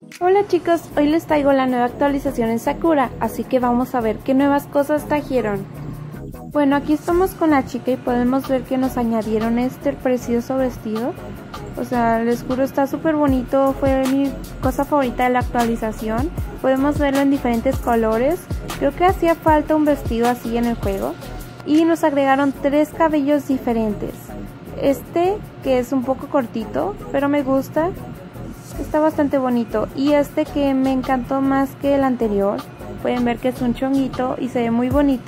Hola chicos, hoy les traigo la nueva actualización en Sakura, así que vamos a ver qué nuevas cosas trajeron. Bueno, aquí estamos con la chica y podemos ver que nos añadieron este precioso vestido. O sea, les juro, está súper bonito, fue mi cosa favorita de la actualización. Podemos verlo en diferentes colores, creo que hacía falta un vestido así en el juego. Y nos agregaron 3 cabellos diferentes. Este, que es un poco cortito, pero me gusta. Está bastante bonito, y este que me encantó más que el anterior. Pueden ver que es un chonguito y se ve muy bonito.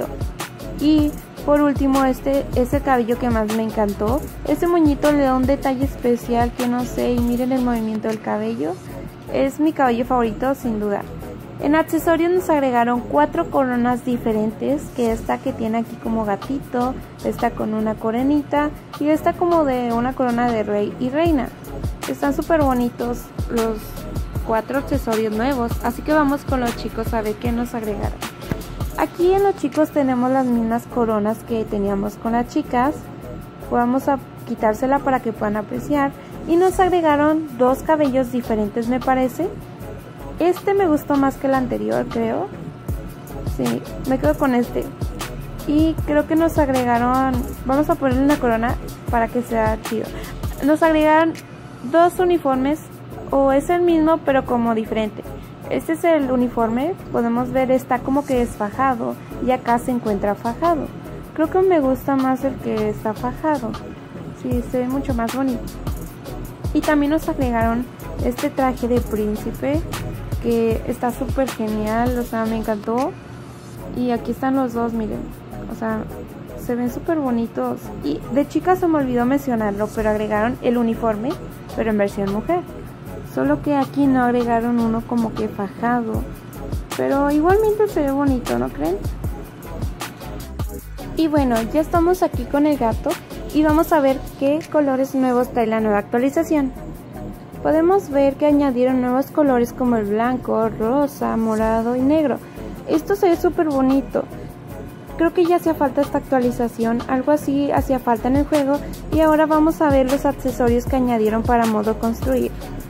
Y por último, este es el cabello que más me encantó. Este moñito le da un detalle especial que no sé, y miren el movimiento del cabello. Es mi cabello favorito sin duda. En accesorios nos agregaron 4 coronas diferentes, que esta que tiene aquí como gatito, esta con una coronita y esta como de una corona de rey y reina. Están súper bonitos los 4 accesorios nuevos, así que vamos con los chicos a ver qué nos agregaron. Aquí en los chicos tenemos las mismas coronas que teníamos con las chicas. Vamos a quitársela para que puedan apreciar. Y nos agregaron 2 cabellos diferentes, me parece. Este me gustó más que el anterior, creo. Sí, me quedo con este. Y creo que nos agregaron... Vamos a ponerle una corona para que sea chido. Nos agregaron 2 uniformes, o es el mismo pero como diferente. Este es el uniforme, podemos ver está como que desfajado y acá se encuentra fajado. Creo que me gusta más el que está fajado. Sí, se ve mucho más bonito. Y también nos agregaron este traje de príncipe que está súper genial, o sea, me encantó. Y aquí están los dos, miren, o sea, se ven súper bonitos. Y de chica se me olvidó mencionarlo, pero agregaron el uniforme, pero en versión mujer. Solo que aquí no agregaron uno como que fajado, pero igualmente se ve bonito, ¿no creen? Y bueno, ya estamos aquí con el gato y vamos a ver qué colores nuevos trae la nueva actualización. Podemos ver que añadieron nuevos colores como el blanco, rosa, morado y negro. Esto se ve súper bonito. Creo que ya hacía falta esta actualización, algo así hacía falta en el juego. Y ahora vamos a ver los accesorios que añadieron para modo construir.